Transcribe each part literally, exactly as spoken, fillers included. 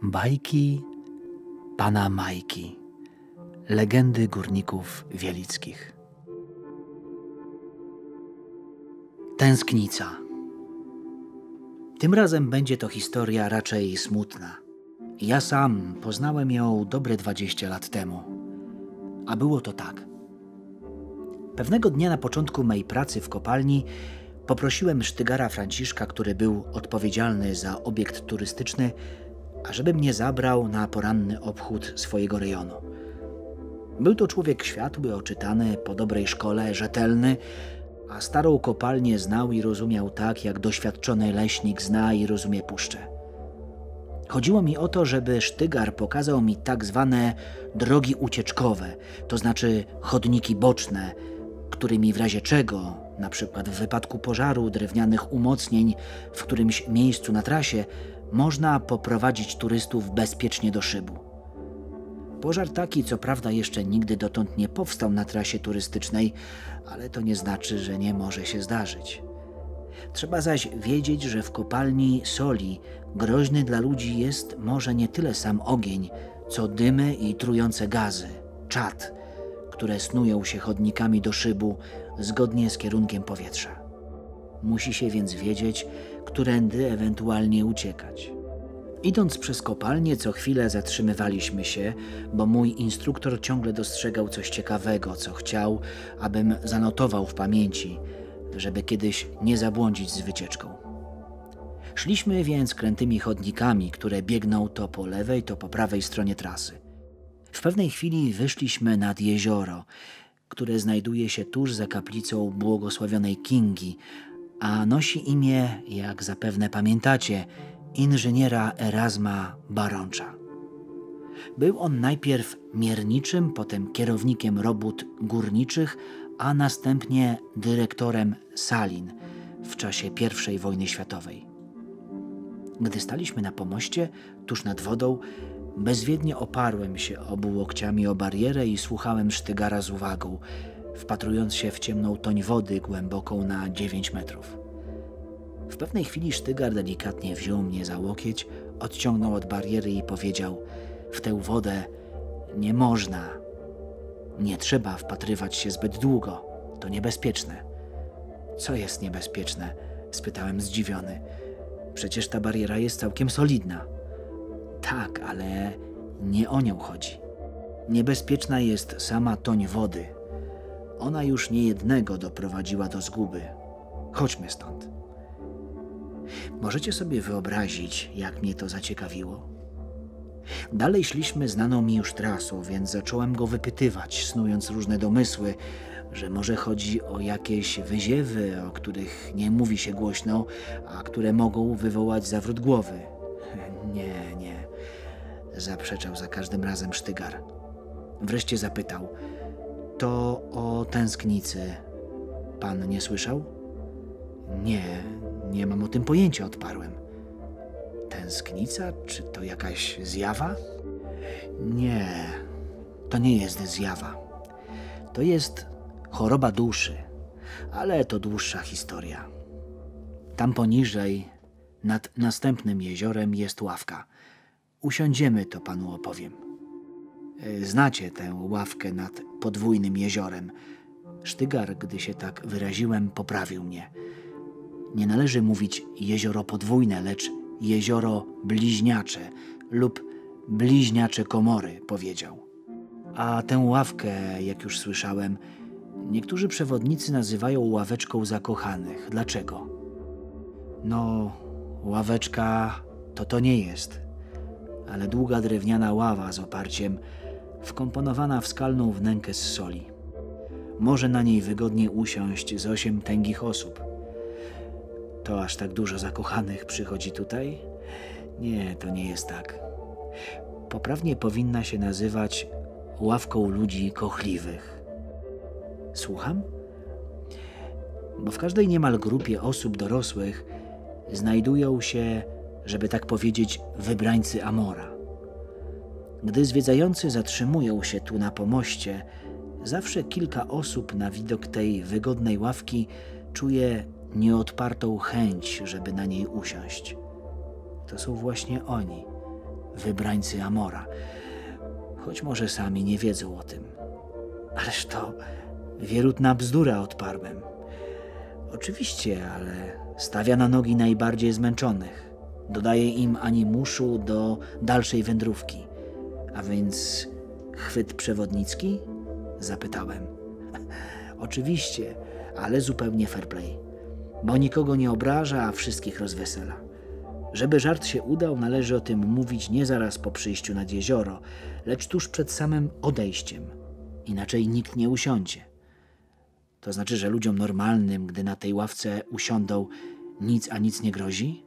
Bajki pana Majki. Legendy górników wielickich. Tęsknica. Tym razem będzie to historia raczej smutna. Ja sam poznałem ją dobre dwadzieścia lat temu. A było to tak. Pewnego dnia na początku mej pracy w kopalni poprosiłem sztygara Franciszka, który był odpowiedzialny za obiekt turystyczny, ażeby mnie zabrał na poranny obchód swojego rejonu. Był to człowiek światły, oczytany, po dobrej szkole, rzetelny, a starą kopalnię znał i rozumiał tak, jak doświadczony leśnik zna i rozumie puszczę. Chodziło mi o to, żeby sztygar pokazał mi tak zwane drogi ucieczkowe, to znaczy chodniki boczne, którymi w razie czego, na przykład w wypadku pożaru, drewnianych umocnień w którymś miejscu na trasie, można poprowadzić turystów bezpiecznie do szybu. Pożar taki, co prawda, jeszcze nigdy dotąd nie powstał na trasie turystycznej, ale to nie znaczy, że nie może się zdarzyć. Trzeba zaś wiedzieć, że w kopalni soli groźny dla ludzi jest może nie tyle sam ogień, co dymy i trujące gazy, czad, które snują się chodnikami do szybu zgodnie z kierunkiem powietrza. Musi się więc wiedzieć, którędy ewentualnie uciekać. Idąc przez kopalnię, co chwilę zatrzymywaliśmy się, bo mój instruktor ciągle dostrzegał coś ciekawego, co chciał, abym zanotował w pamięci, żeby kiedyś nie zabłądzić z wycieczką. Szliśmy więc krętymi chodnikami, które biegną to po lewej, to po prawej stronie trasy. W pewnej chwili wyszliśmy nad jezioro, które znajduje się tuż za kaplicą błogosławionej Kingi, a nosi imię, jak zapewne pamiętacie, inżyniera Erasma Barącza. Był on najpierw mierniczym, potem kierownikiem robót górniczych, a następnie dyrektorem salin w czasie pierwszej wojny światowej. Gdy staliśmy na pomoście, tuż nad wodą, bezwiednie oparłem się obu łokciami o barierę i słuchałem sztygara z uwagą, wpatrując się w ciemną toń wody głęboką na dziewięć metrów. W pewnej chwili sztygar delikatnie wziął mnie za łokieć, odciągnął od bariery i powiedział: w tę wodę nie można, nie trzeba wpatrywać się zbyt długo, to niebezpieczne. Co jest niebezpieczne? Spytałem zdziwiony. Przecież ta bariera jest całkiem solidna. Tak, ale nie o nią chodzi. Niebezpieczna jest sama toń wody. Ona już niejednego doprowadziła do zguby. Chodźmy stąd. Możecie sobie wyobrazić, jak mnie to zaciekawiło? Dalej szliśmy znaną mi już trasą, więc zacząłem go wypytywać, snując różne domysły, że może chodzi o jakieś wyziewy, o których nie mówi się głośno, a które mogą wywołać zawrót głowy. Nie, nie, zaprzeczał za każdym razem sztygar. Wreszcie zapytał: to o tęsknicy pan nie słyszał? Nie, nie mam o tym pojęcia, odparłem. Tęsknica? Czy to jakaś zjawa? Nie, to nie jest zjawa. To jest choroba duszy, ale to dłuższa historia. Tam poniżej, nad następnym jeziorem, jest ławka. Usiądziemy, to panu opowiem. Znacie tę ławkę nad podwójnym jeziorem. Sztygar, gdy się tak wyraziłem, poprawił mnie. Nie należy mówić jezioro podwójne, lecz jezioro bliźniacze lub bliźniacze komory, powiedział. A tę ławkę, jak już słyszałem, niektórzy przewodnicy nazywają ławeczką zakochanych. Dlaczego? No, ławeczka to to nie jest, ale długa drewniana ława z oparciem, wkomponowana w skalną wnękę z soli. Może na niej wygodnie usiąść z osiem tęgich osób. To aż tak dużo zakochanych przychodzi tutaj? Nie, to nie jest tak. Poprawnie powinna się nazywać ławką ludzi kochliwych. Słucham? Bo w każdej niemal grupie osób dorosłych znajdują się, żeby tak powiedzieć, wybrańcy Amora. Gdy zwiedzający zatrzymują się tu na pomoście, zawsze kilka osób na widok tej wygodnej ławki czuje nieodpartą chęć, żeby na niej usiąść. To są właśnie oni, wybrańcy Amora, choć może sami nie wiedzą o tym. Ależ to wierutna bzdura, odparłem. Oczywiście, ale stawia na nogi najbardziej zmęczonych. Dodaje im animuszu do dalszej wędrówki. A więc chwyt przewodnicki? Zapytałem. Oczywiście, ale zupełnie fair play. Bo nikogo nie obraża, a wszystkich rozwesela. Żeby żart się udał, należy o tym mówić nie zaraz po przyjściu nad jezioro, lecz tuż przed samym odejściem. Inaczej nikt nie usiądzie. To znaczy, że ludziom normalnym, gdy na tej ławce usiądą, nic a nic nie grozi?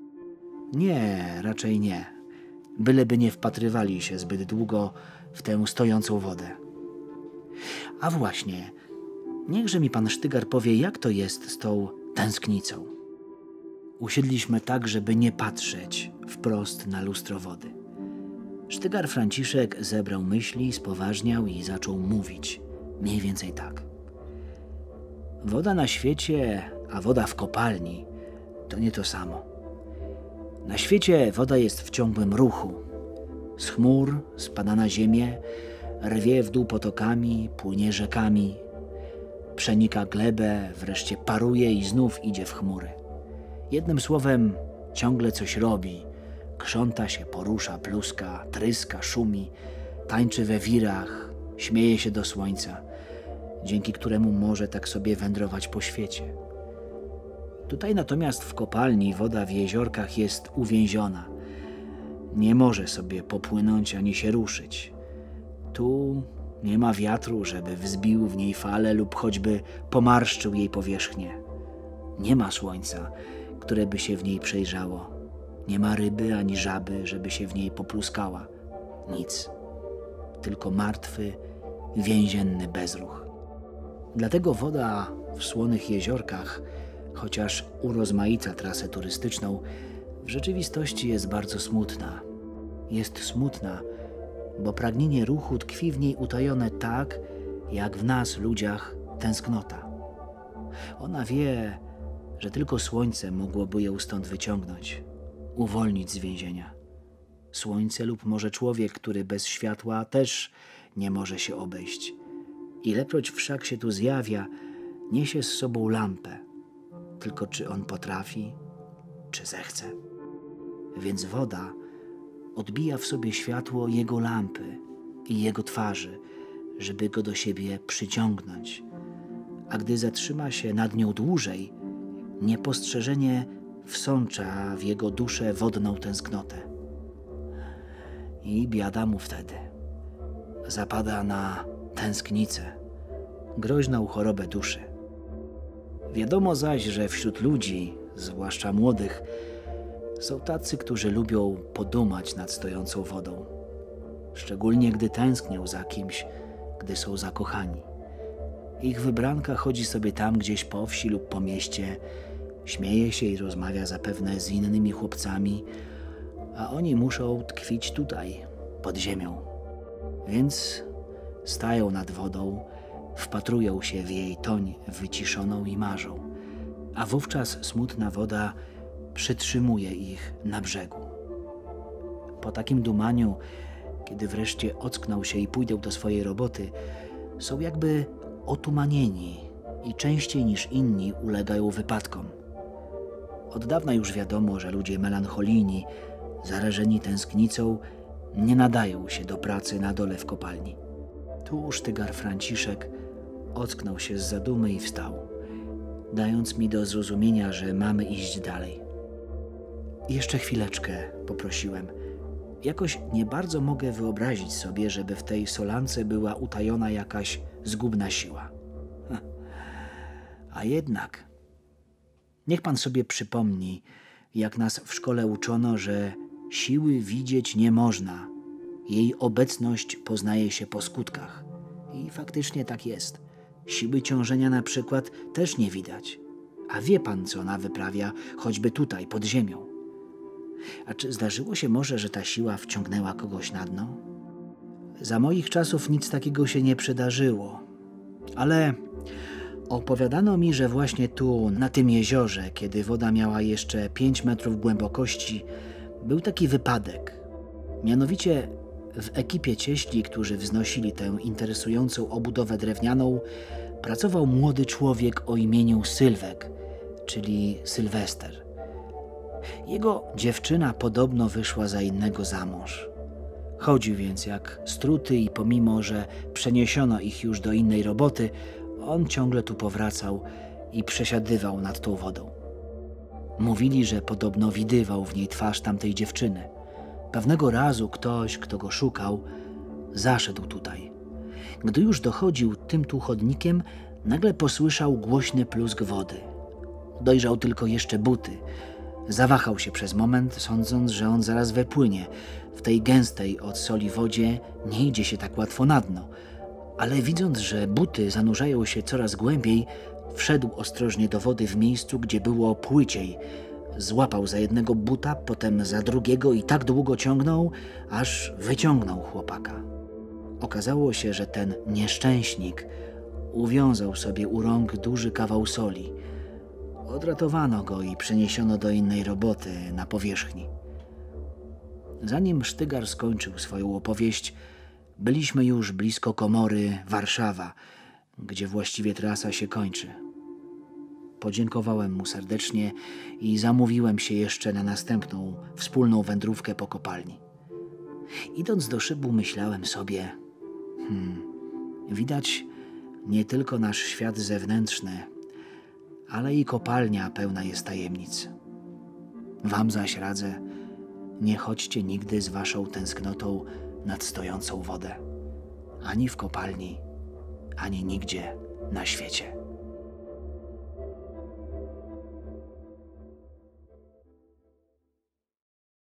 Nie, raczej nie. Byleby nie wpatrywali się zbyt długo w tę stojącą wodę. A właśnie, niechże mi pan Sztygar powie, jak to jest z tą tęsknicą. Usiedliśmy tak, żeby nie patrzeć wprost na lustro wody. Sztygar Franciszek zebrał myśli, spoważniał i zaczął mówić. Mniej więcej tak. Woda na świecie, a woda w kopalni to nie to samo. Na świecie woda jest w ciągłym ruchu. Z chmur spada na ziemię, rwie w dół potokami, płynie rzekami, przenika glebę, wreszcie paruje i znów idzie w chmury. Jednym słowem, ciągle coś robi. Krząta się, porusza, pluska, tryska, szumi, tańczy we wirach, śmieje się do słońca, dzięki któremu może tak sobie wędrować po świecie. Tutaj natomiast w kopalni woda w jeziorkach jest uwięziona. Nie może sobie popłynąć ani się ruszyć. Tu nie ma wiatru, żeby wzbił w niej fale lub choćby pomarszczył jej powierzchnię. Nie ma słońca, które by się w niej przejrzało. Nie ma ryby ani żaby, żeby się w niej popluskała. Nic. Tylko martwy, więzienny bezruch. Dlatego woda w słonych jeziorkach, chociaż urozmaica trasę turystyczną, w rzeczywistości jest bardzo smutna. Jest smutna, bo pragnienie ruchu tkwi w niej utajone tak, jak w nas, ludziach, tęsknota. Ona wie, że tylko słońce mogłoby ją stąd wyciągnąć, uwolnić z więzienia. Słońce lub może człowiek, który bez światła też nie może się obejść. Ilekroć wszak się tu zjawia, niesie z sobą lampę. Tylko czy on potrafi, czy zechce. Więc woda odbija w sobie światło jego lampy i jego twarzy, żeby go do siebie przyciągnąć. A gdy zatrzyma się nad nią dłużej, niepostrzeżenie wsącza w jego duszę wodną tęsknotę. I biada mu wtedy. Zapada na tęsknicę, groźną chorobę duszy. Wiadomo zaś, że wśród ludzi, zwłaszcza młodych, są tacy, którzy lubią podumać nad stojącą wodą. Szczególnie gdy tęsknią za kimś, gdy są zakochani. Ich wybranka chodzi sobie tam gdzieś po wsi lub po mieście, śmieje się i rozmawia zapewne z innymi chłopcami, a oni muszą tkwić tutaj, pod ziemią. Więc stają nad wodą, wpatrują się w jej toń wyciszoną i marzą, a wówczas smutna woda przytrzymuje ich na brzegu. Po takim dumaniu, kiedy wreszcie ockną się i pójdą do swojej roboty, są jakby otumanieni i częściej niż inni ulegają wypadkom. Od dawna już wiadomo, że ludzie melancholijni, zarażeni tęsknicą, nie nadają się do pracy na dole w kopalni. Tu Sztygar Franciszek ocknął się z zadumy i wstał, dając mi do zrozumienia, że mamy iść dalej. Jeszcze chwileczkę, poprosiłem. Jakoś nie bardzo mogę wyobrazić sobie, żeby w tej solance była utajona jakaś zgubna siła. A jednak, niech pan sobie przypomni, jak nas w szkole uczono, że siły widzieć nie można. Jej obecność poznaje się po skutkach. I faktycznie tak jest. Siły ciążenia na przykład też nie widać. A wie pan, co ona wyprawia, choćby tutaj, pod ziemią. A czy zdarzyło się może, że ta siła wciągnęła kogoś na dno? Za moich czasów nic takiego się nie przydarzyło. Ale opowiadano mi, że właśnie tu, na tym jeziorze, kiedy woda miała jeszcze pięć metrów głębokości, był taki wypadek. Mianowicie w ekipie cieśli, którzy wznosili tę interesującą obudowę drewnianą, pracował młody człowiek o imieniu Sylwek, czyli Sylwester. Jego dziewczyna podobno wyszła za innego za mąż. Chodził więc jak struty i pomimo, że przeniesiono ich już do innej roboty, on ciągle tu powracał i przesiadywał nad tą wodą. Mówili, że podobno widywał w niej twarz tamtej dziewczyny. Pewnego razu ktoś, kto go szukał, zaszedł tutaj. Gdy już dochodził tym tu chodnikiem, nagle posłyszał głośny plusk wody. Dojrzał tylko jeszcze buty. Zawahał się przez moment, sądząc, że on zaraz wypłynie. W tej gęstej od soli wodzie nie idzie się tak łatwo na dno. Ale widząc, że buty zanurzają się coraz głębiej, wszedł ostrożnie do wody w miejscu, gdzie było płyciej. Złapał za jednego buta, potem za drugiego i tak długo ciągnął, aż wyciągnął chłopaka. Okazało się, że ten nieszczęśnik uwiązał sobie u rąk duży kawał soli. Odratowano go i przeniesiono do innej roboty na powierzchni. Zanim Sztygar skończył swoją opowieść, byliśmy już blisko komory Warszawa, gdzie właściwie trasa się kończy. Podziękowałem mu serdecznie i zamówiłem się jeszcze na następną wspólną wędrówkę po kopalni. Idąc do szybu, myślałem sobie, hmm, widać nie tylko nasz świat zewnętrzny, ale i kopalnia pełna jest tajemnic. Wam zaś radzę, nie chodźcie nigdy z waszą tęsknotą nad stojącą wodę, ani w kopalni, ani nigdzie na świecie.